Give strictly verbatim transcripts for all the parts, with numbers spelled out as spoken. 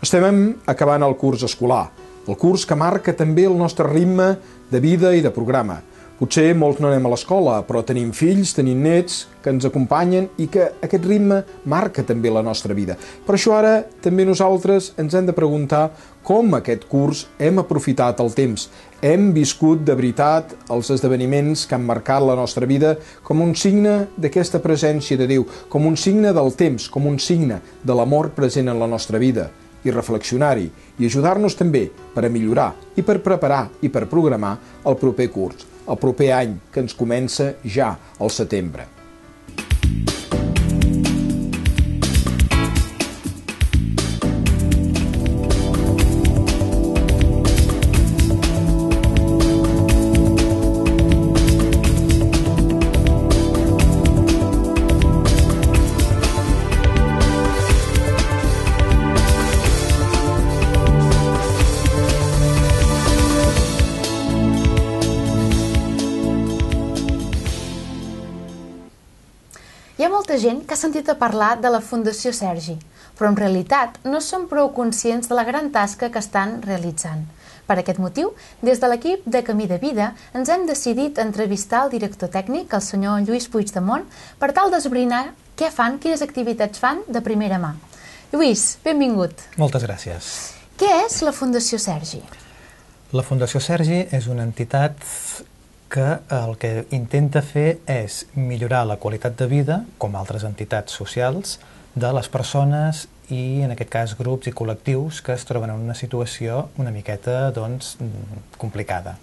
Estem acabant el curs escolar, el curs que marca també el nostre ritme de vida i de programa. Potser molts no anem a l'escola, però tenim fills, tenim nets que ens acompanyen i que aquest ritme marca també la nostra vida. Per això ara també nosaltres ens hem de preguntar com aquest curs hem aprofitat el temps, hem viscut de veritat els esdeveniments que han marcat la nostra vida com un signe d'aquesta presència de Déu, com un signe del temps, com un signe de l'amor present en la nostra vida, i reflexionar-hi i ajudar-nos també per a millorar i per preparar i per programar el proper curs, el proper any que ens comença ja al setembre. Hi ha molta gent que ha sentit a parlar de la Fundació Sergi, però en realitat no són prou conscients de la gran tasca que estan realitzant. Per aquest motiu, des de l'equip de Camí de Vida ens hem decidit entrevistar el director tècnic, el senyor Lluís Puigdemont, per tal d'esbrinar què fan, quines activitats fan de primera mà. Lluís, benvingut. Moltes gràcies. Què és la Fundació Sergi? La Fundació Sergi és una entitat que el que intenta fer és millorar la qualitat de vida, com altres entitats socials, de les persones i, en aquest cas, grups i col·lectius que es troben en una situació una miqueta, doncs, complicada.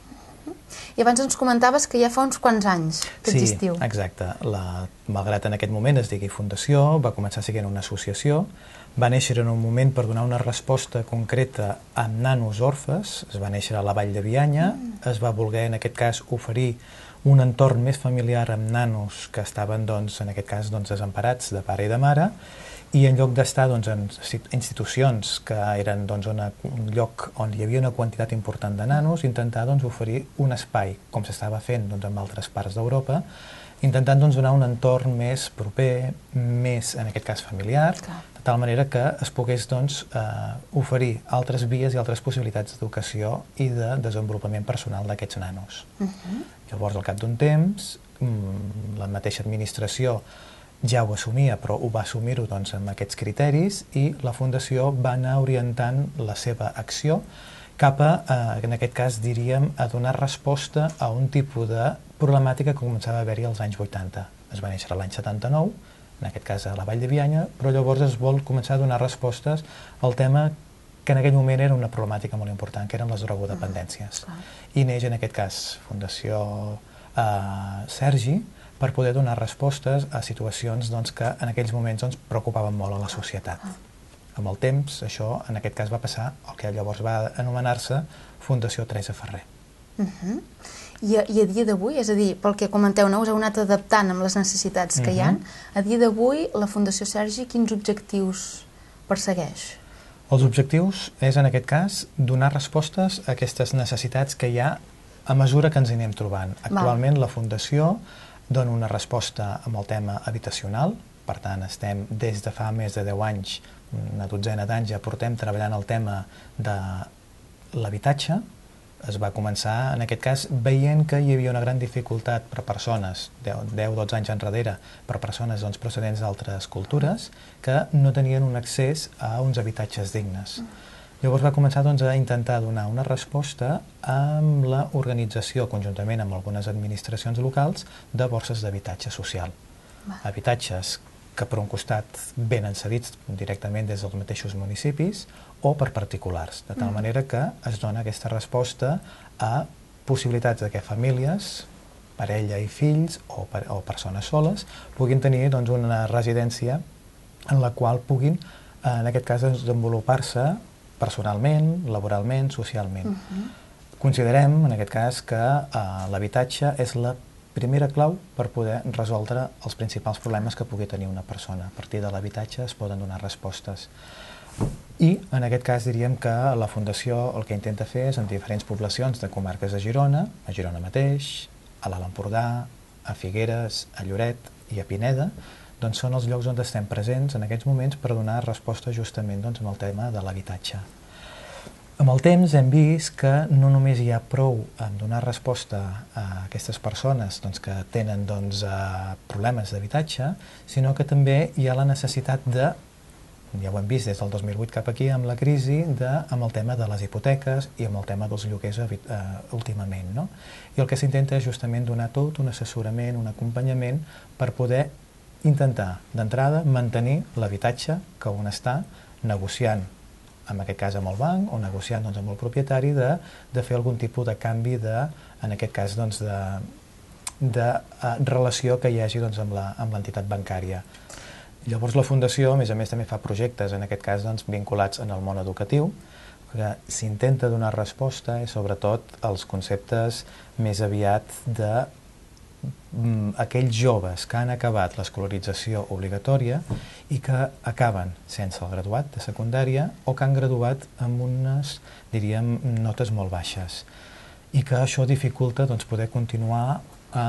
I abans ens comentaves que ja fa uns quants anys que existiu. Sí, exacte. La, malgrat en aquest moment es digui Fundació, va començar sent una associació, va néixer en un moment per donar una resposta concreta amb nanos orfes, es va néixer a la Vall de Bianya, mm. es va voler, en aquest cas, oferir un entorn més familiar amb nanos que estaven, doncs, en aquest cas, doncs, desemparats de pare i de mare, i en lloc d'estar doncs, en institucions que eren doncs, una, un lloc on hi havia una quantitat important de nanos, intentar doncs, oferir un espai, com s'estava fent doncs, en altres parts d'Europa, intentant doncs, donar un entorn més proper, més, en aquest cas, familiar, Clar. de tal manera que es pogués doncs, eh, oferir altres vies i altres possibilitats d'educació i de desenvolupament personal d'aquests nanos. Uh-huh. Llavors, al cap d'un temps, la mateixa administració ja ho assumia, però ho va assumir-ho doncs, amb aquests criteris i la Fundació va anar orientant la seva acció cap a, eh, en aquest cas, diríem, a donar resposta a un tipus de problemàtica que començava a haver-hi als anys vuitanta. Es va néixer l'any setanta-nou, en aquest cas a la Vall de Bianya, però llavors es vol començar a donar respostes al tema que en aquell moment era una problemàtica molt important, que eren les drogodependències. Mm, I neix, en aquest cas, Fundació eh, Sergi, per poder donar respostes a situacions doncs, que en aquells moments doncs, preocupaven molt a la societat. Amb el temps, això, en aquest cas, va passar el que llavors va anomenar-se Fundació Teresa Ferrer. Uh-huh. I, a, I a dia d'avui, és a dir, pel que comenteu, no, us heu anat adaptant amb les necessitats que uh-huh. hi ha, a dia d'avui la Fundació Sergi quins objectius persegueix? Els objectius és, en aquest cas, donar respostes a aquestes necessitats que hi ha a mesura que ens hi anem trobant. Actualment Val. La Fundació dona una resposta amb el tema habitacional, per tant, estem des de fa més de deu anys, una dotzena d'anys, ja portem treballant el tema de l'habitatge. Es va començar, en aquest cas, veient que hi havia una gran dificultat per persones, deu dotze anys enrere, per persones doncs, procedents d'altres cultures, que no tenien un accés a uns habitatges dignes. Llavors va començar doncs, a intentar donar una resposta amb l'organització, conjuntament amb algunes administracions locals, de borses d'habitatge social. Va. Habitatges que per un costat venen cedits directament des dels mateixos municipis o per particulars, de tal mm. manera que es dona aquesta resposta a possibilitats de que famílies, parella i fills o, per, o persones soles puguin tenir doncs, una residència en la qual puguin, en aquest cas, desenvolupar-se personalment, laboralment, socialment. Uh-huh. Considerem, en aquest cas, que eh, l'habitatge és la primera clau per poder resoldre els principals problemes que pugui tenir una persona. A partir de l'habitatge es poden donar respostes. I, en aquest cas, diríem que la Fundació el que intenta fer és en diferents poblacions de comarques de Girona, a Girona mateix, a l'Alt Empordà, a Figueres, a Lloret i a Pineda, doncs són els llocs on estem presents en aquests moments per donar resposta justament doncs, amb el tema de l'habitatge. Amb el temps hem vist que no només hi ha prou en donar resposta a aquestes persones doncs, que tenen doncs, problemes d'habitatge, sinó que també hi ha la necessitat de, ja ho hem vist des del dos mil vuit cap aquí amb la crisi, de, amb el tema de les hipoteques i amb el tema dels lloguers eh, últimament. No? I el que s'intenta és justament donar tot un assessorament, un acompanyament per poder intentar d'entrada mantenir l'habitatge que un està negociant, en aquest cas amb el banc, o negociant doncs, amb el propietari, de, de fer algun tipus de canvi de, en aquest cas, doncs, de, de uh, relació que hi hagi doncs, amb l'entitat bancària. Llavors la Fundació, a més a més, també fa projectes, en aquest cas, doncs, vinculats en el món educatiu, que s'intenta donar resposta i sobretot als conceptes més aviat de aquells joves que han acabat l'escolarització obligatòria i que acaben sense el graduat de secundària o que han graduat amb unes, diríem, notes molt baixes i que això dificulta doncs, poder continuar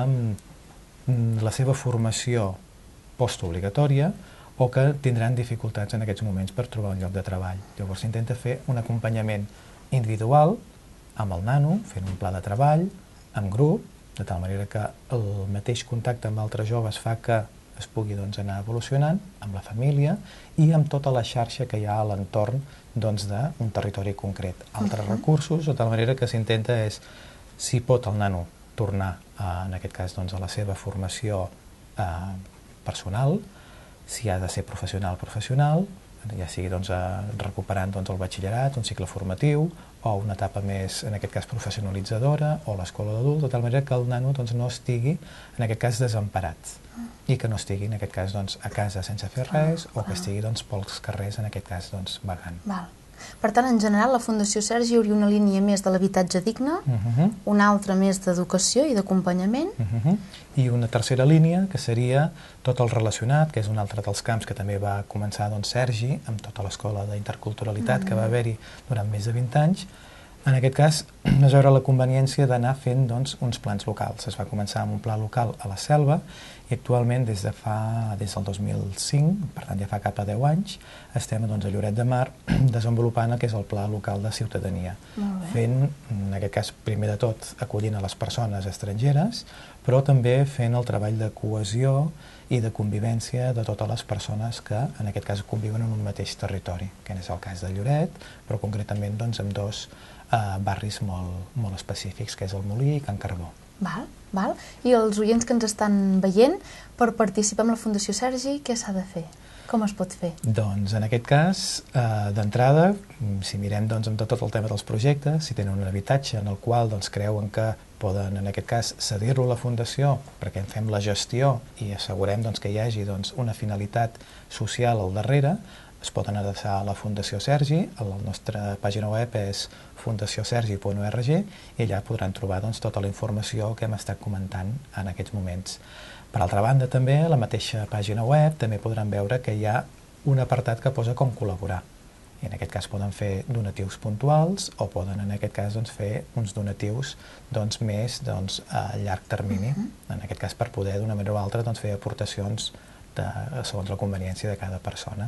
amb la seva formació postobligatòria o que tindran dificultats en aquests moments per trobar un lloc de treball. Llavors s'intenta fer un acompanyament individual amb el nano, fent un pla de treball, en grup, de tal manera que el mateix contacte amb altres joves fa que es pugui doncs, anar evolucionant amb la família i amb tota la xarxa que hi ha a l'entorn doncs, d'un territori concret. Altres uh-huh. recursos, de tal manera que s'intenta és, si pot el nano tornar, a, en aquest cas, doncs, a la seva formació eh, personal, si ha de ser professional, professional, ja sigui doncs, recuperant doncs, el batxillerat, un cicle formatiu, o una etapa més, en aquest cas, professionalitzadora, o l'escola d'adult, de tal manera que el nano doncs, no estigui, en aquest cas, desemparat, i que no estigui, en aquest cas, doncs, a casa sense fer res, o que estigui doncs, pels carrers, en aquest cas, doncs, vagant. Val. Per tant, en general, la Fundació Sergi hauria una línia més de l'habitatge digne, uh-huh. una altra més d'educació i d'acompanyament. Uh-huh. I una tercera línia, que seria tot el relacionat, que és un altre dels camps que també va començar doncs, Sergi, amb tota l'escola d'interculturalitat uh-huh. que va haver-hi durant més de vint anys. En aquest cas, es veure la conveniència d'anar fent doncs, uns plans locals. Es va començar amb un pla local a la Selva i actualment, des, de fa, des del dos mil cinc, per tant ja fa cap a deu anys, estem doncs, a Lloret de Mar desenvolupant el que és el pla local de ciutadania. Fent, en aquest cas, primer de tot, acollint a les persones estrangeres, però també fent el treball de cohesió i de convivència de totes les persones que, en aquest cas, conviuen en un mateix territori, que és el cas de Lloret, però concretament doncs, amb dos eh, barris molt, molt específics, que és el Molí i Can Carbó. Val, val. I els oients que ens estan veient, per participar en la Fundació Sergi, què s'ha de fer? Com es pot fer? Doncs en aquest cas, eh, d'entrada, si mirem doncs, amb tot, tot el tema dels projectes, si tenen un habitatge en el qual doncs, creuen que poden, en aquest cas, cedir-lo a la Fundació perquè en fem la gestió i assegurem doncs, que hi hagi doncs, una finalitat social al darrere, es poden adreçar a la Fundació Sergi, la nostra pàgina web és fundació sergi punt org i allà podran trobar doncs, tota la informació que hem estat comentant en aquests moments. Per altra banda, també, a la mateixa pàgina web també podran veure que hi ha un apartat que posa com col·laborar. I en aquest cas poden fer donatius puntuals o poden en aquest cas doncs, fer uns donatius doncs, més doncs, a llarg termini, uh-huh. en aquest cas per poder d'una manera o altra doncs, fer aportacions de, segons la conveniència de cada persona.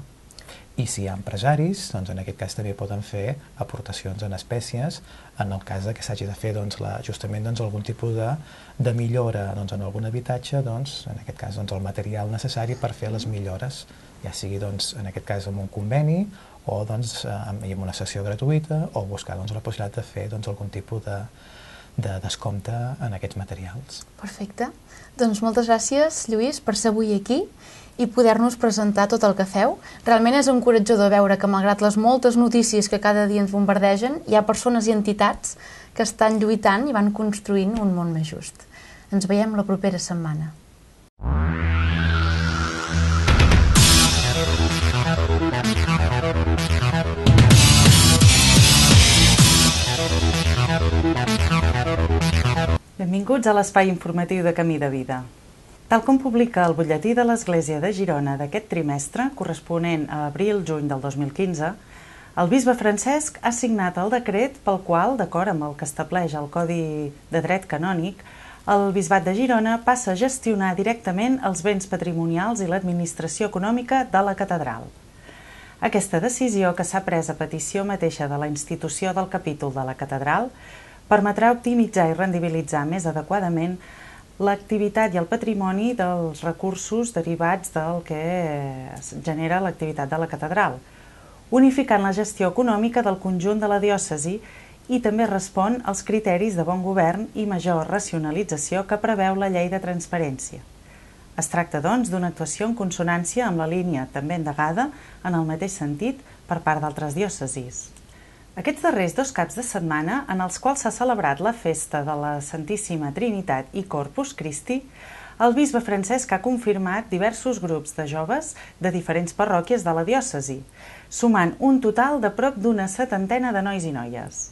I si hi ha empresaris, doncs en aquest cas també poden fer aportacions en espècies en el cas de que s'hagi de fer doncs, la, justament doncs, algun tipus de, de millora doncs, en algun habitatge, doncs, en aquest cas doncs, el material necessari per fer les millores, ja sigui doncs, en aquest cas amb un conveni o doncs, amb una sessió gratuïta o buscar doncs, la possibilitat de fer doncs, algun tipus de, de descompte en aquests materials. Perfecte. Doncs moltes gràcies, Lluís, per ser avui aquí i poder-nos presentar tot el que feu. Realment és encoratjador veure que, malgrat les moltes notícies que cada dia ens bombardegen, hi ha persones i entitats que estan lluitant i van construint un món més just. Ens veiem la propera setmana. Benvinguts a l'espai informatiu de Camí de Vida. Tal com publica el butlletí de l'Església de Girona d'aquest trimestre, corresponent a abril-juny del dos mil quinze, el bisbe Francesc ha signat el decret pel qual, d'acord amb el que estableix el Codi de Dret Canònic, el Bisbat de Girona passa a gestionar directament els béns patrimonials i l'administració econòmica de la catedral. Aquesta decisió, que s'ha pres a petició mateixa de la institució del capítol de la catedral, permetrà optimitzar i rendibilitzar més adequadament l'activitat i el patrimoni dels recursos derivats del que genera l'activitat de la catedral, unificant la gestió econòmica del conjunt de la diòcesi i també respon als criteris de bon govern i major racionalització que preveu la llei de transparència. Es tracta, doncs, d'una actuació en consonància amb la línia també endegada en el mateix sentit per part d'altres diòcesis. Aquests darrers dos caps de setmana, en els quals s'ha celebrat la festa de la Santíssima Trinitat i Corpus Christi, el bisbe Francesc ha confirmat diversos grups de joves de diferents parròquies de la diòcesi, sumant un total de prop d'una setantena de nois i noies.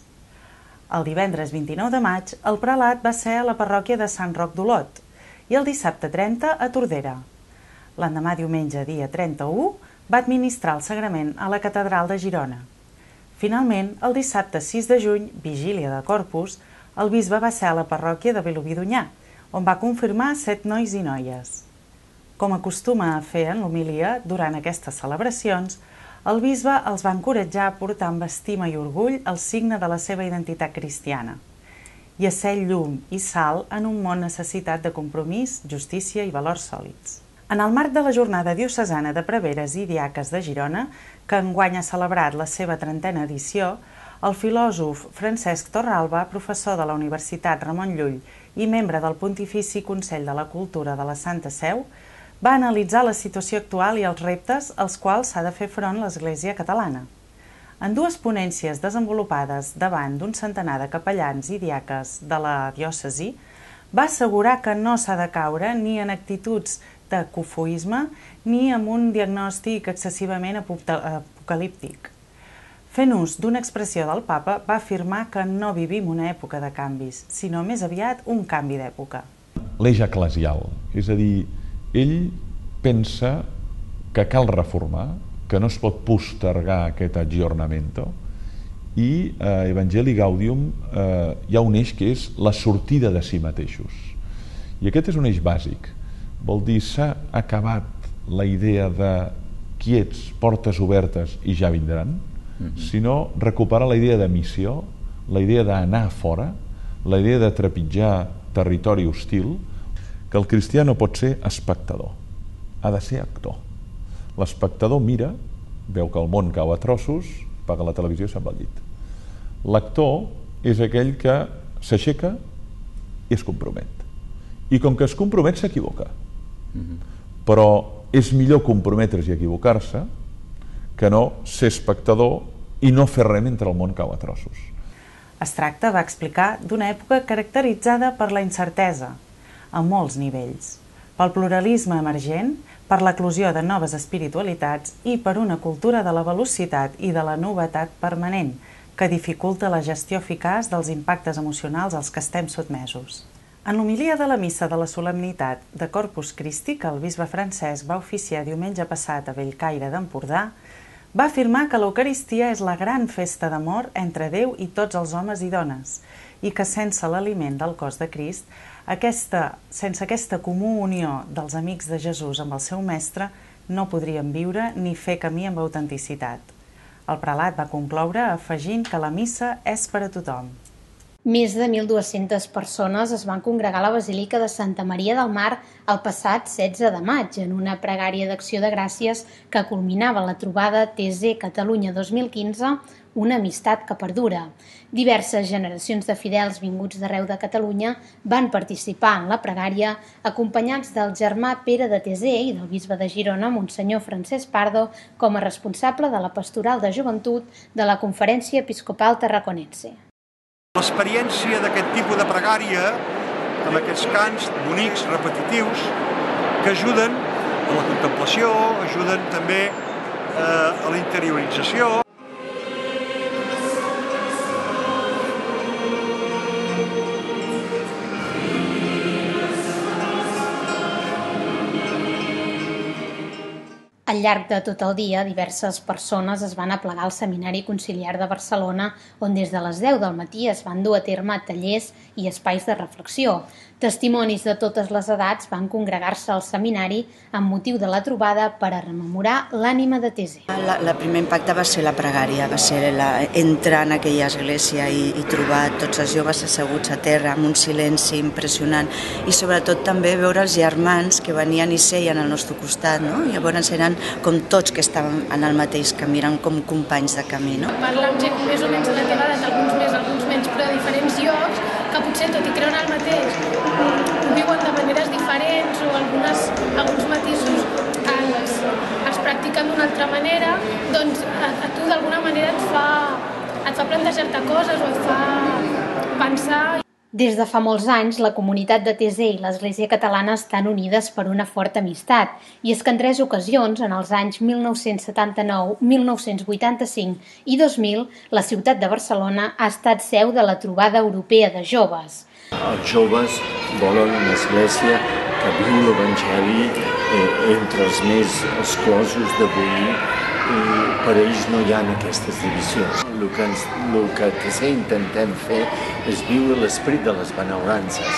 El divendres vint-i-nou de maig, el prelat va ser a la parròquia de Sant Roc d'Olot i el dissabte trenta a Tordera. L'endemà diumenge, dia trenta-u, va administrar el sagrament a la catedral de Girona. Finalment, el dissabte sis de juny, vigília de Corpus, el bisbe va ser a la parròquia de Vilobí d'Onyar, on va confirmar set nois i noies. Com acostuma a fer en l'homilia, durant aquestes celebracions, el bisbe els va encoratjar a portar amb estima i orgull el signe de la seva identitat cristiana i a ser llum i sal en un món necessitat de compromís, justícia i valors sòlids. En el marc de la Jornada Diocesana de Preveres i Diaques de Girona, que enguany ha celebrat la seva trentena edició, el filòsof Francesc Torralba, professor de la Universitat Ramon Llull i membre del Pontifici Consell de la Cultura de la Santa Seu, va analitzar la situació actual i els reptes als quals s'ha de fer front l'Església catalana. En dues ponències desenvolupades davant d'un centenar de capellans i diaques de la diòcesi, va assegurar que no s'ha de caure ni en actituds de cofoisme ni en un diagnòstic excessivament apocalíptic. Fent ús d'una expressió del papa, va afirmar que no vivim una època de canvis, sinó més aviat un canvi d'època. L'eix eclesial, és a dir, ell pensa que cal reformar, que no es pot postergar aquest aggiornamento, i a Evangelii Gaudium eh, hi ha un eix que és la sortida de si mateixos. I aquest és un eix bàsic. Vol dir, s'ha acabat la idea de quiets, portes obertes i ja vindran, mm-hmm. sinó recuperar la idea de missió, la idea d'anar fora, la idea de trepitjar territori hostil, que el cristià no pot ser espectador, ha de ser actor. L'espectador mira, veu que el món cau a trossos, apaga la televisió i se'n va al llit. L'actor és aquell que s'aixeca i es compromet. I com que es compromet, s'equivoca. Mm-hmm. Però és millor comprometre's i equivocar-se que no ser espectador i no fer res mentre el món cau a trossos. Es tracta, va explicar, d'una època caracteritzada per la incertesa, a molts nivells, pel pluralisme emergent, per l'eclosió de noves espiritualitats i per una cultura de la velocitat i de la novetat permanent, que dificulta la gestió eficaç dels impactes emocionals als que estem sotmesos. En l'homilia de la missa de la solemnitat de Corpus Christi, que el bisbe Francesc va oficiar diumenge passat a Bellcaire d'Empordà, va afirmar que l'Eucaristia és la gran festa d'amor entre Déu i tots els homes i dones, i que sense l'aliment del cos de Crist, Aquesta, sense aquesta comú unió dels amics de Jesús amb el seu mestre, no podríem viure ni fer camí amb autenticitat. El prelat va concloure afegint que la missa és per a tothom. Més de mil dues-centes persones es van congregar a la Basílica de Santa Maria del Mar el passat setze de maig en una pregària d'acció de gràcies que culminava la trobada T Z Catalunya dos mil quinze, una amistat que perdura. Diverses generacions de fidels vinguts d'arreu de Catalunya van participar en la pregària acompanyats del germà Pere de T Z i del bisbe de Girona, Monsenyor Francesc Pardo, com a responsable de la pastoral de joventut de la Conferència Episcopal Tarraconense. L'experiència d'aquest tipus de pregària, amb aquests cants bonics, repetitius, que ajuden a la contemplació, ajuden també eh, a la interiorització. Al llarg de tot el dia, diverses persones es van aplegar al Seminari Conciliar de Barcelona, on des de les deu del matí es van dur a terme tallers i espais de reflexió. Testimonis de totes les edats van congregar-se al seminari amb motiu de la trobada per a rememorar l'ànima de Tesé. La, la primer impacte va ser la pregària, va ser la, entrar en aquella església i, i trobar tots els joves asseguts a terra amb un silenci impressionant i sobretot també veure els germans que venien i seien al nostre costat, no? Llavors eren com tots que estaven en el mateix camí, eren com companys de camí, no? Parlar amb gent més o menys de la teva edat, alguns més, alguns menys, però de diferents llocs, que potser tot i creuen el mateix, viuen de maneres diferents o algunes, alguns matisos els, els practiquen d'una altra manera, doncs a, a tu d'alguna manera et fa, et fa plantejar-te coses o et fa pensar. Des de fa molts anys, la comunitat de Tesé i l'Església Catalana estan unides per una forta amistat, i és que en tres ocasions, en els anys mil nou-cents setanta-nou, mil nou-cents vuitanta-cinc i dos mil, la ciutat de Barcelona ha estat seu de la Trobada Europea de Joves. Els joves volen una església que viu l'Evangeli eh, entre els més exclosos d'avui i per ells no hi ha aquestes divisions. El que, ens, el que Tesé intentem fer és viure l'esperit de les benaurances.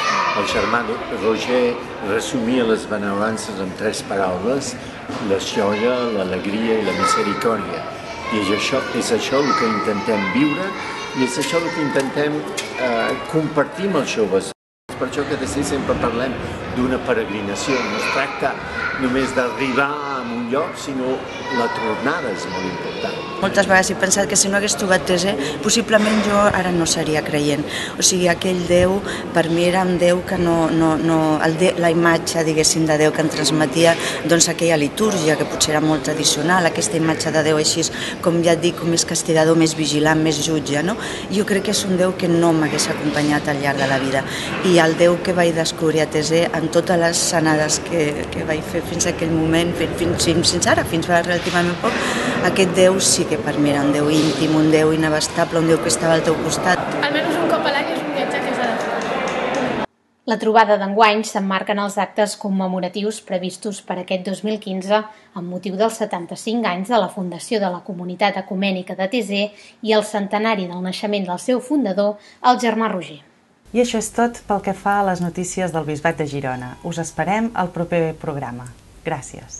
El germà Roger resumia les benaurances en tres paraules: la joia, l'alegria i la misericòrdia. I és això, és això el que intentem viure i és això el que intentem eh, compartir amb els joves. És per això que de sempre parlem d'una peregrinació. No es tracta només d'arribar a un lloc, sinó la tornada és molt important. Moltes vegades he pensat que si no hagués trobat Tesé, possiblement jo ara no seria creient. O sigui, aquell Déu, per mi era un Déu que no... no, no el de, la imatge, diguéssim, de Déu que em transmetia doncs, aquella litúrgia, que potser era molt tradicional, aquesta imatge de Déu així, com ja et dic, més castigador, més vigilant, més jutge, no? Jo crec que és un Déu que no m'hagués acompanyat al llarg de la vida. I el Déu que vaig descobrir a Tesé, en totes les sanades que, que vaig fer fins a aquell moment, fins, fins, fins ara, fins fa relativament poc, aquest Déu sí que per mi era un Déu íntim, un Déu inabastable, un Déu que estava al teu costat. Almenys un cop a l'any és un viatge que s'ha de fer. La trobada d'enguany s'emmarca en els actes commemoratius previstos per aquest dos mil quinze amb motiu dels setanta-cinc anys de la fundació de la Comunitat Ecumènica de Tesé i el centenari del naixement del seu fundador, el germà Roger. I això és tot pel que fa a les notícies del Bisbat de Girona. Us esperem al proper programa. Gràcies.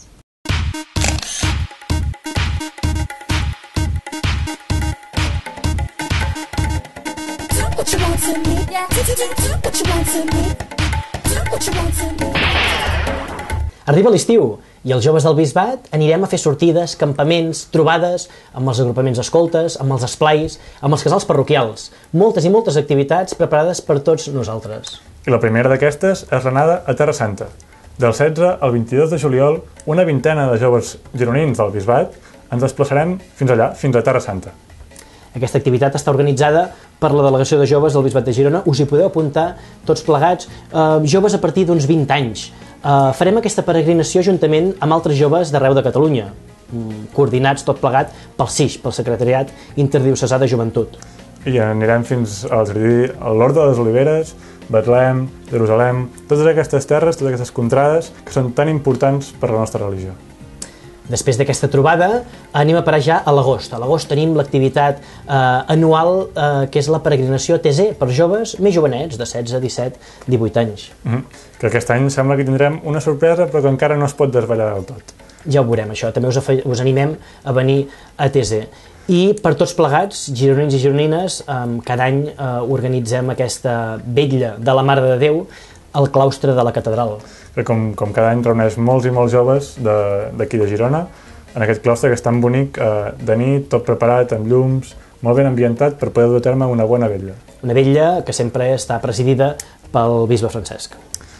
Arriba l'estiu i els joves del Bisbat anirem a fer sortides, campaments, trobades amb els agrupaments escoltes, amb els esplais, amb els casals parroquials. Moltes i moltes activitats preparades per tots nosaltres. I la primera d'aquestes és l'anada a Terra Santa. Del setze al vint-i-dos de juliol, una vintena de joves gironins del Bisbat ens desplaçarem fins allà, fins a Terra Santa. Aquesta activitat està organitzada per la Delegació de Joves del Bisbat de Girona. Us hi podeu apuntar tots plegats, eh, joves a partir d'uns vint anys. Eh, farem aquesta peregrinació juntament amb altres joves d'arreu de Catalunya, coordinats tot plegat pel S I J, pel Secretariat Interdiocesà de Joventut. I anirem fins a l'Hort de les Oliveres, Betlem, Jerusalem, totes aquestes terres, totes aquestes contrades que són tan importants per a la nostra religió. Després d'aquesta trobada anem a parar ja a l'agost. A l'agost tenim l'activitat eh, anual eh, que és la peregrinació Tesé per joves més jovenets, de setze, disset, divuit anys. Mm-hmm. Que aquest any sembla que tindrem una sorpresa però que encara no es pot desvetllar del tot. Ja ho veurem, això. També us, us animem a venir a Tesé. I per tots plegats, gironins i gironines, eh, cada any eh, organitzem aquesta vetlla de la Mare de Déu al claustre de la catedral. Que com, com cada any reuneix molts i molts joves d'aquí de, de Girona, en aquest claustre que és tan bonic, eh, de nit, tot preparat, amb llums, molt ben ambientat per poder dur a terme una bona vetlla. Una vetlla que sempre està presidida pel bisbe Francesc.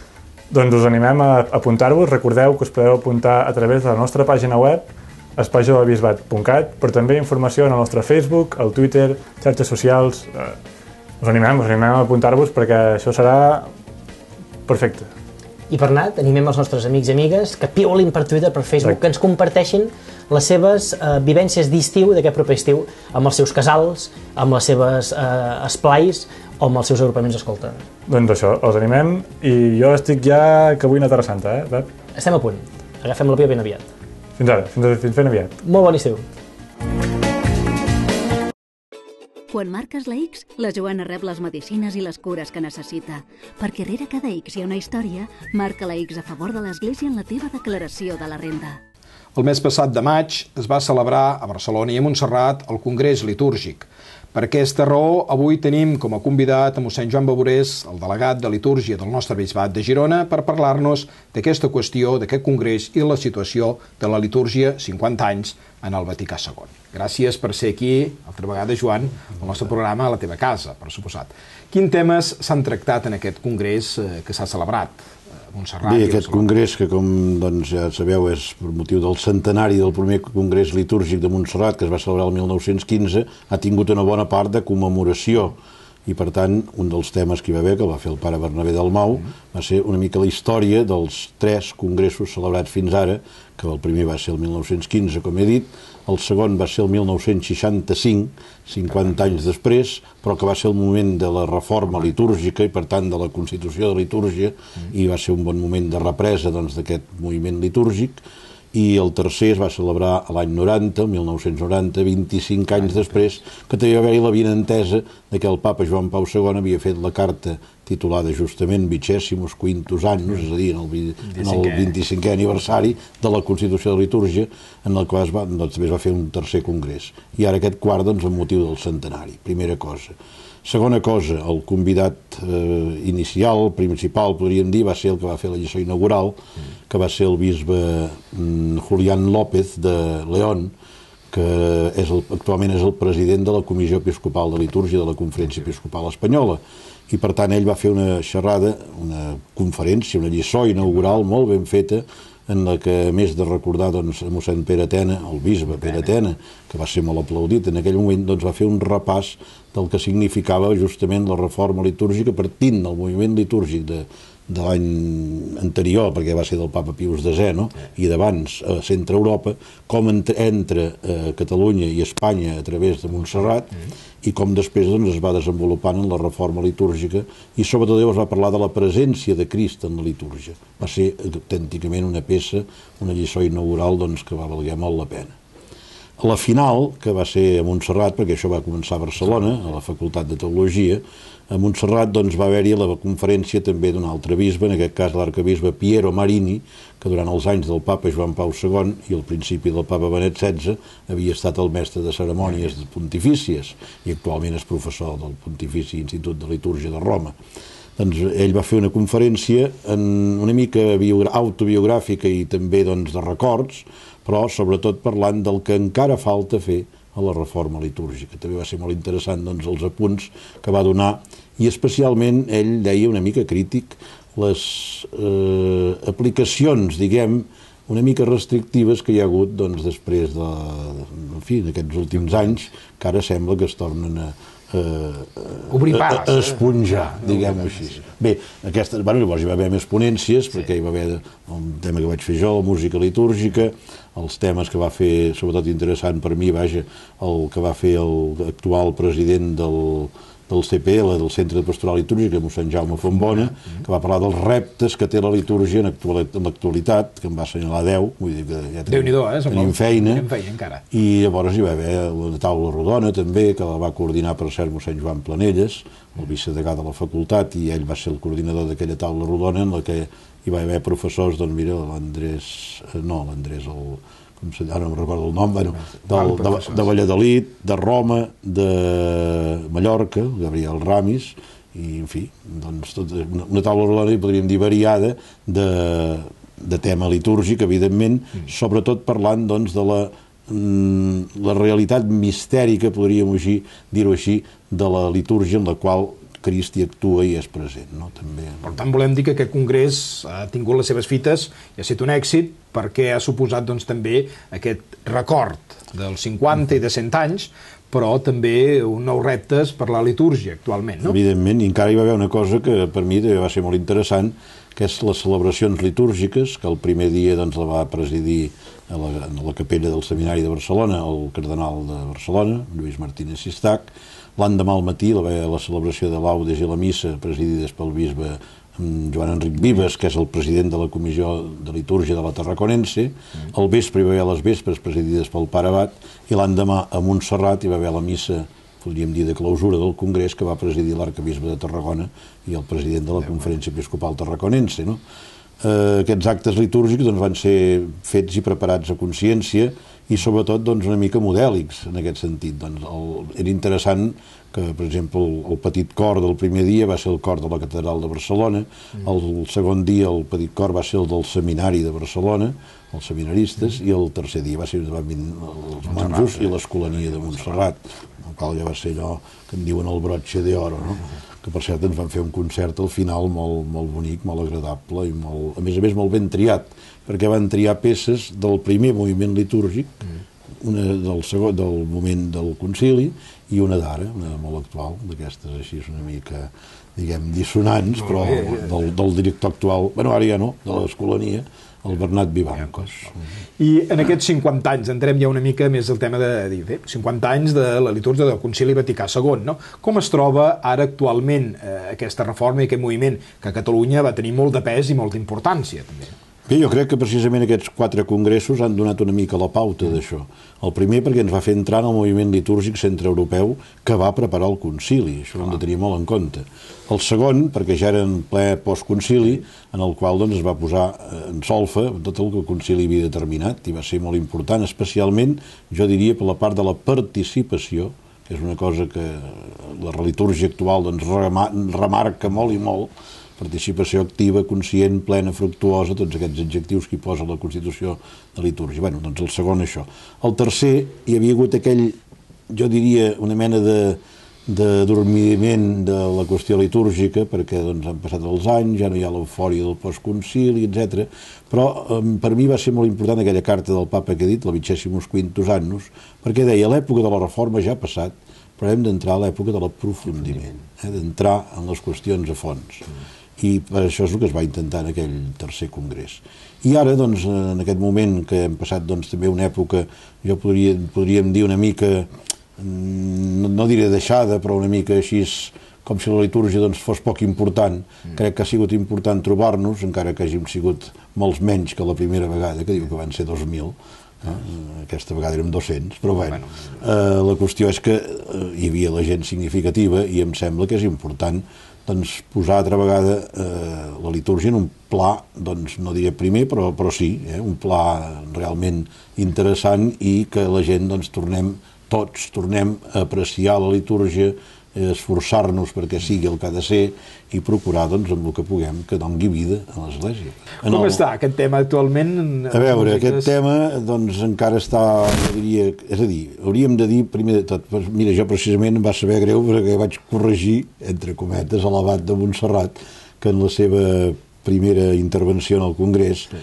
Doncs us animem a apuntar-vos. Recordeu que us podeu apuntar a través de la nostra pàgina web, espai jove bisbat punt cat, però també informació en el nostre Facebook, el Twitter, xarxes socials. Eh, us animem, us animem a apuntar-vos perquè això serà perfecte. I per anar, animem els nostres amics i amigues que piulin per Twitter, per Facebook, Exacte. Que ens comparteixin les seves eh, vivències d'estiu, d'aquest proper estiu, amb els seus casals, amb les seves eh, esplais o amb els seus agrupaments escolta. Doncs això, els animem i jo estic ja que vull anar a Terra Santa, eh, Pep? Estem a punt. Agafem l'avió ben aviat. Fins ara, fins, fins ben aviat. Molt bon estiu. Quan marques la X, la Joana rep les medicines i les cures que necessita. Perquè rere cada X hi ha una història, marca la X a favor de l'Església en la teva declaració de la renda. El mes passat de maig es va celebrar a Barcelona i a Montserrat el Congrés Litúrgic. Per aquesta raó, avui tenim com a convidat a mossèn Joan Bavorés, el delegat de litúrgia del nostre bisbat de Girona, per parlar-nos d'aquesta qüestió, d'aquest congrés i la situació de la litúrgia cinquanta anys en el Vaticà segon. Gràcies per ser aquí, altra vegada, Joan, al nostre programa, a la teva casa, per suposat. Quins temes s'han tractat en aquest congrés que s'ha celebrat? Montserrat, Bé, aquest congrés, que com doncs, ja sabeu és per motiu del centenari del primer congrés litúrgic de Montserrat, que es va celebrar el mil nou-cents quinze, ha tingut una bona part de commemoració. I, per tant, un dels temes que hi va haver, que el va fer el pare Bernabé Dalmau, va ser una mica la història dels tres congressos celebrats fins ara, que el primer va ser el mil nou-cents quinze, com he dit, el segon va ser el mil nou-cents seixanta-cinc, cinquanta anys després, però que va ser el moment de la reforma litúrgica i, per tant, de la constitució de litúrgia, i va ser un bon moment de represa d'aquest moviment litúrgic. I el tercer es va celebrar l'any noranta, el mil nou-cents noranta, vint-i-cinc anys després, que també va haver-hi la vinentesa de que el papa Joan Pau segon havia fet la carta titulada justament Vicesimus Quintus Annus, és a dir, en el vint-i-cinquè aniversari de la Constitució de Litúrgia, en el qual es va, doncs, també es va fer un tercer congrés. I ara aquest quart, doncs, amb motiu del centenari. Primera cosa. Segona cosa, el convidat eh, inicial, principal, podríem dir, va ser el que va fer la lliçó inaugural, que va ser el bisbe mm, Julián López de León, que és el, actualment és el president de la Comissió Episcopal de Litúrgia de la Conferència Episcopal Espanyola. I, per tant, ell va fer una xerrada, una conferència, una lliçó inaugural molt ben feta, en la que, a més de recordar doncs, a mossèn Pere Tena, el bisbe Pere Tena, que va ser molt aplaudit en aquell moment, doncs, va fer un repàs del que significava justament la reforma litúrgica partint del moviment litúrgic de, de l'any anterior, perquè va ser del papa Pius desè, no? I d'abans a Centre Europa, com entre, entre eh, Catalunya i Espanya a través de Montserrat, i com després doncs, es va desenvolupant en la reforma litúrgica, i sobretot es va parlar de la presència de Crist en la litúrgia. Va ser autènticament una peça, una lliçó inaugural doncs, que va valer molt la pena. A la final, que va ser a Montserrat, perquè això va començar a Barcelona, a la Facultat de Teologia, a Montserrat doncs, va haver-hi la conferència també d'un altre bisbe, en aquest cas l'arcabisbe Piero Marini, que durant els anys del papa Joan Pau segon i al principi del papa Benet setze havia estat el mestre de cerimònies pontifícies i actualment és professor del Pontifici Institut de Litúrgia de Roma. Doncs ell va fer una conferència en una mica autobiogràfica i també doncs, de records, però sobretot parlant del que encara falta fer a la reforma litúrgica. També va ser molt interessant doncs, els apunts que va donar, i especialment ell deia una mica crític les eh, aplicacions, diguem, una mica restrictives que hi ha hagut doncs, després de, en fi, d'aquests últims anys, que ara sembla que es tornen a, a, a, a esponjar, diguem-ho així. Bé, aquestes, bueno, llavors hi va haver més ponències, perquè hi va haver el tema que vaig fer jo, la música litúrgica, els temes que va fer, sobretot interessant per mi, vaja, el que va fer l'actual president del, del C P L, del Centre de Pastoral Litúrgica, mossèn Jaume Fontbona, que va parlar dels reptes que té la litúrgia en l'actualitat, que en va assenyalar deu, vull dir que ja tenim, eh? tenim feina, feina i llavors hi va haver la taula rodona també, que la va coordinar per cert mossèn Joan Planelles, el vicedegà de la facultat, i ell va ser el coordinador d'aquella taula rodona en la que hi va haver professors, doncs mira, l'Andrés, no, l'Andrés, el, com se, ara no em recordo el nom, bueno, del, de, de Valladolid, de Roma, de Mallorca, Gabriel Ramis, i en fi, doncs tot, una, una taula rodona, podríem dir, variada de, de tema litúrgic, evidentment, mm. sobretot parlant doncs, de la, mm, la realitat mistèrica, podríem dir-ho així, de la litúrgia en la qual Crist hi actua i és present, no? També. Per tant, volem dir que aquest congrés ha tingut les seves fites i ha estat un èxit perquè ha suposat doncs, també aquest record dels cinquanta i de cent anys, però també un nou reptes per la litúrgia actualment, no? Evidentment, i encara hi va haver una cosa que per mi també va ser molt interessant, que és les celebracions litúrgiques, que el primer dia doncs, la va presidir a la, a la capella del Seminari de Barcelona el cardenal de Barcelona, Lluís Martínez Sistac. L'endemà al matí la, la celebració de l'Audes i la missa presidides pel bisbe Joan Enric Vives, que és el president de la Comissió de Litúrgia de la Tarraconense. Al vespre hi va haver les vespres presidides pel pare Abat, i l'endemà a Montserrat hi va haver la missa podríem dir, de clausura del Congrés, que va presidir l'arcabisbe de Tarragona i el president de la Conferència Episcopal Tarraconense. No? Eh, aquests actes litúrgics doncs, van ser fets i preparats a consciència i sobretot doncs, una mica modèlics en aquest sentit. Doncs, el, era interessant que, per exemple, el, el petit cor del primer dia va ser el cor de la Catedral de Barcelona, mm. el, el segon dia el petit cor va ser el del Seminari de Barcelona, els seminaristes, mm. i el tercer dia va ser els monjos i l'Escolania de Montserrat, el qual ja va ser allò que en diuen el broche d'oro, no? Que per cert ens van fer un concert al final molt, molt bonic, molt agradable i molt, a més a més molt ben triat, perquè van triar peces del primer moviment litúrgic, una del segon, del moment del concili, i una d'ara, una molt actual, d'aquestes així una mica, diguem, dissonants, però del, del director actual, bueno, ara ja no, de l'Escolania, el Bernat Vivancos. I en aquests cinquanta anys, entrem ja una mica més el tema de dir, bé, cinquanta anys de la litúrgia del Concili Vaticà segon, no? Com es troba ara actualment eh, aquesta reforma i aquest moviment que a Catalunya va tenir molt de pes i molta importància, també? Bé, jo crec que precisament aquests quatre congressos han donat una mica la pauta d'això. El primer perquè ens va fer entrar en el moviment litúrgic centreeuropeu que va preparar el concili, això ho hem de tenir molt en compte. El segon, perquè ja era en ple postconcili, en el qual doncs, es va posar en solfa tot el que el concili havia determinat i va ser molt important, especialment, jo diria, per la part de la participació, que és una cosa que la litúrgia actual doncs, remarca molt i molt, participació activa, conscient, plena, fructuosa, tots aquests adjectius que hi posa la Constitució de litúrgia. Bé, doncs el segon això. El tercer, hi havia hagut aquell, jo diria, una mena de, de dormiment de la qüestió litúrgica, perquè doncs, han passat els anys, ja no hi ha l'eufòria del postconcili, etcètera. Però eh, per mi va ser molt important aquella carta del papa que he dit, la Vicesimus Quintus Annus, perquè deia, l'època de la reforma ja ha passat, però hem d'entrar a l'època de l'aprofundiment, eh, d'entrar en les qüestions a fons. I per això és el que es va intentar en aquell tercer congrés. I ara, doncs, en aquest moment que hem passat doncs, també una època, jo podria, podríem dir una mica, no, no diré deixada, però una mica així, com si la litúrgia doncs, fos poc important. Mm. Crec que ha sigut important trobar-nos, encara que hàgim sigut molts menys que la primera vegada, que diu que van ser dos mil, eh? Aquesta vegada érem dos-cents, però bé, bueno, eh, la qüestió és que eh, hi havia la gent significativa i em sembla que és important doncs, posar altra vegada eh, la litúrgia en un pla, doncs, no diré primer, però, però sí, eh, un pla realment interessant i que la gent doncs, tornem, tots tornem a apreciar la litúrgia, eh, esforçar-nos perquè sigui el que ha de ser i procurar doncs, amb el que puguem que doni vida a l'Església. Com el... està aquest tema actualment? A veure, aquest tema doncs, encara està, jo diria, és a dir, hauríem de dir primer de tot, mira, jo precisament em va saber greu perquè vaig corregir, entre cometes, a l'abat de Montserrat, que en la seva primera intervenció en el Congrés sí.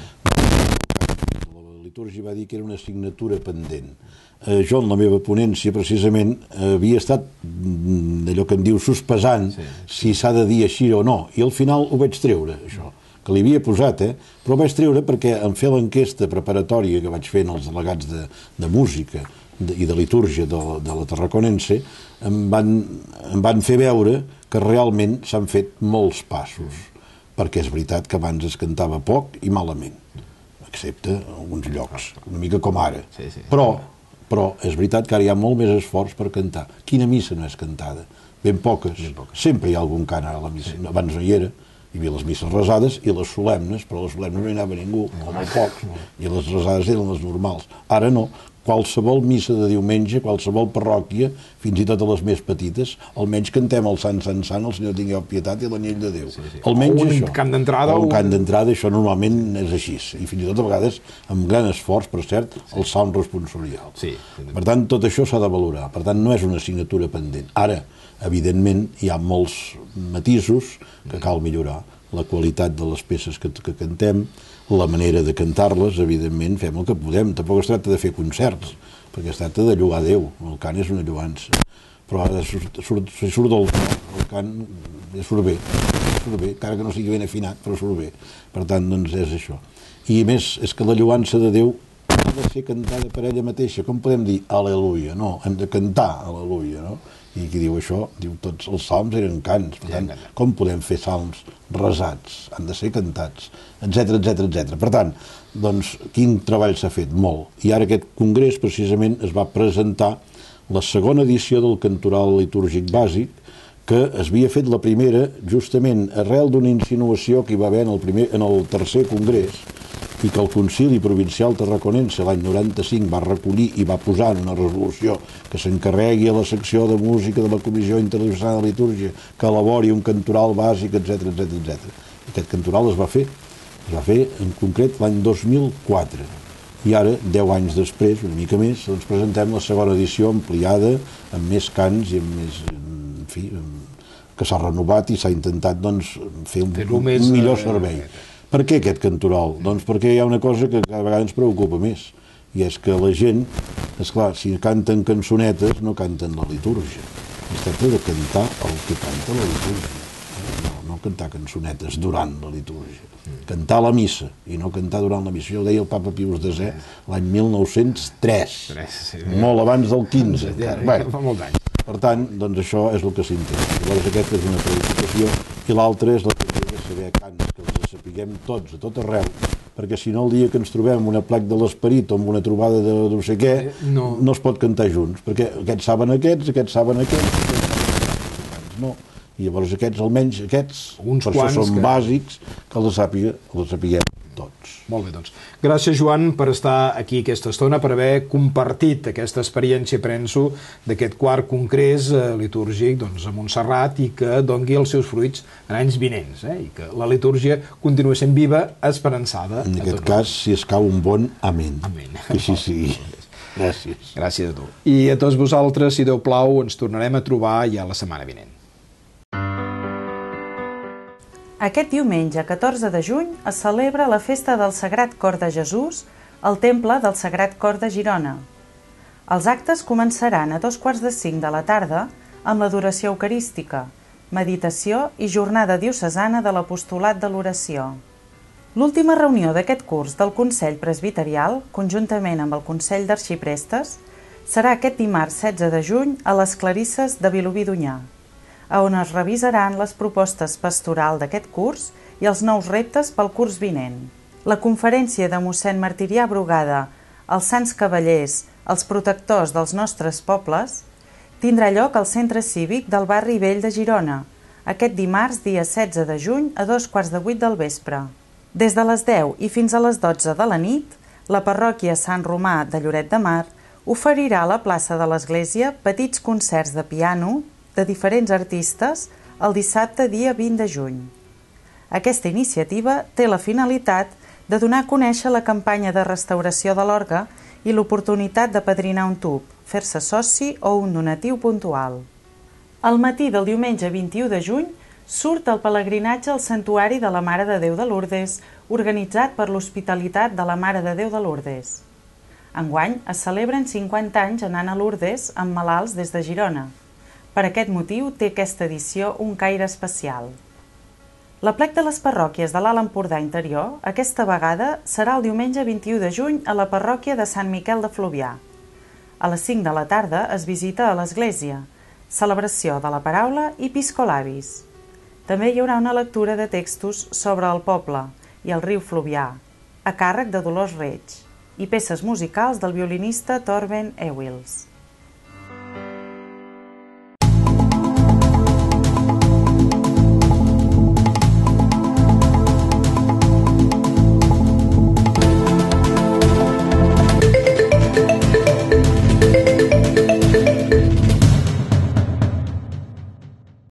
la litúrgia va dir que era una assignatura pendent. Eh, jo en la meva ponència precisament eh, havia estat allò que en diu sospesant sí. si s'ha de dir així o no, i al final ho vaig treure això, que li havia posat, eh? però ho vaig treure perquè en fer l'enquesta preparatòria que vaig fer en els delegats de, de música de, i de litúrgia de, de la Tarraconense em van, em van fer veure que realment s'han fet molts passos, perquè és veritat que abans es cantava poc i malament, excepte en alguns llocs, una mica com ara, sí, sí. però però és veritat que ara hi ha molt més esforç per cantar. Quina missa no és cantada? Ben poques. Ben poques. Sempre hi ha algun cant ara a la missa. Sí. Abans no hi era. Hi havia les misses resades i les solemnes, però les solemnes no hi anava ningú, o molt pocs, i les resades eren les normals. Ara no. Qualsevol missa de diumenge, qualsevol parròquia, fins i tot a les més petites, almenys cantem el Sant, Sant, Sant, el Senyor tingueu pietat i l'Anyell de Déu. Sí, sí. Almenys o un això. cant d'entrada. O un cant d'entrada, això normalment és així. I fins i tot a vegades, amb gran esforç, per cert, sí. el salm responsorial. Sí. Per tant, tot això s'ha de valorar. Per tant, no és una assignatura pendent. Ara, evidentment, hi ha molts matisos que cal millorar. La qualitat de les peces que, que cantem, la manera de cantar-les, evidentment, fem el que podem. Tampoc es tracta de fer concerts, perquè es tracta de lloar Déu. El cant és una lloança. Però ara surt, surt, surt del el cant, surt bé, surt bé, encara que no sigui ben afinat, però surt bé. Per tant, doncs, és això. I a més, és que la lloança de Déu ha de ser cantada per ella mateixa. Com podem dir Al·leluia? No, hem de cantar Al·leluia, no? I qui diu això, diu tots els salms eren cants, per tant, com podem fer salms resats? Han de ser cantats, etcètera, etcètera, etcètera. Per tant, doncs, quin treball s'ha fet? Molt. I ara aquest congrés, precisament, es va presentar la segona edició del Cantoral Litúrgic Bàsic, que es havia fet la primera justament arrel d'una insinuació que hi va haver en el, primer, en el tercer congrés i que el Concili Provincial Tarraconense l'any noranta-cinc va recollir i va posar en una resolució que s'encarregui a la secció de música de la Comissió Internacional de Litúrgia que elabori un cantoral bàsic, etcètera, etcètera, etcètera. Aquest cantoral es va fer, es va fer en concret l'any dos mil quatre. I ara, deu anys després, una mica més, doncs presentem la segona edició ampliada, amb més cants i amb més, en fi, que s'ha renovat i s'ha intentat doncs, fer un, un millor servei. Per què aquest cantoral? Doncs perquè hi ha una cosa que cada vegada ens preocupa més, i és que la gent, esclar, si canten cançonetes, no canten la litúrgia. Es tracta de cantar el que canta la litúrgia. No, no cantar cançonetes durant la litúrgia. Cantar la missa, i no cantar durant la missa. Això ho deia el papa Pius desè l'any mil nou-cents tres, molt abans del quinze. Bé, fa molt d'anys. Per tant, doncs això és el que s'intenta. Llavors aquesta és una preocupació, i l'altra és la que hem de saber cants, que els sapiguem tots, a tot arreu, perquè si no el dia que ens trobem en una plec de l'Esperit o en una trobada de no sé què, no, no es pot cantar junts, perquè aquests saben aquests, aquests saben aquests, aquests no. I llavors aquests, almenys aquests, uns per això són que... bàsics, que els sàpiga, els sapiguem tots. Molt bé, doncs. Gràcies, Joan, per estar aquí aquesta estona, per haver compartit aquesta experiència, penso, d'aquest quart congrés eh, litúrgic doncs, a Montserrat i que dongui els seus fruits en anys vinents, eh? I que la litúrgia continua sent viva, esperançada. En aquest cas, si escau un bon amén. Amén. Que així sigui. Gràcies. Gràcies a tu. I a tots vosaltres, si Déu plau, ens tornarem a trobar ja la setmana vinent. Aquest diumenge, catorze de juny, es celebra la festa del Sagrat Cor de Jesús al Temple del Sagrat Cor de Girona. Els actes començaran a dos quarts de cinc de la tarda amb l'adoració eucarística, meditació i jornada diocesana de l'apostolat de l'oració. L'última reunió d'aquest curs del Consell Presbiterial, conjuntament amb el Consell d'Arxiprestes, serà aquest dimarts setze de juny a les Clarisses de Vilobí d'Onyar, a on es revisaran les propostes pastoral d'aquest curs i els nous reptes pel curs vinent. La conferència de mossèn Martirià Brugada, els Sants Cavallers, els protectors dels nostres pobles, tindrà lloc al Centre Cívic del Barri Vell de Girona, aquest dimarts, dia setze de juny, a dos quarts de vuit del vespre. Des de les deu i fins a les dotze de la nit, la parròquia Sant Romà de Lloret de Mar oferirà a la plaça de l'Església petits concerts de piano de diferents artistes el dissabte dia vint de juny. Aquesta iniciativa té la finalitat de donar a conèixer la campanya de restauració de l'orgue i l'oportunitat de padrinar un tub, fer-se soci o un donatiu puntual. Al matí del diumenge vint-i-u de juny surt el pelegrinatge al Santuari de la Mare de Déu de Lourdes, organitzat per l'Hospitalitat de la Mare de Déu de Lourdes. Enguany es celebren cinquanta anys anant a Lourdes amb malalts des de Girona. Per aquest motiu té aquesta edició un caire especial. L'aplec de les parròquies de l'Alt Empordà Interior, aquesta vegada, serà el diumenge vint-i-u de juny a la parròquia de Sant Miquel de Fluvià. A les cinc de la tarda es visita a l'església, celebració de la paraula i piscolabis. També hi haurà una lectura de textos sobre el poble i el riu Fluvià, a càrrec de Dolors Reig, i peces musicals del violinista Torben Ewils.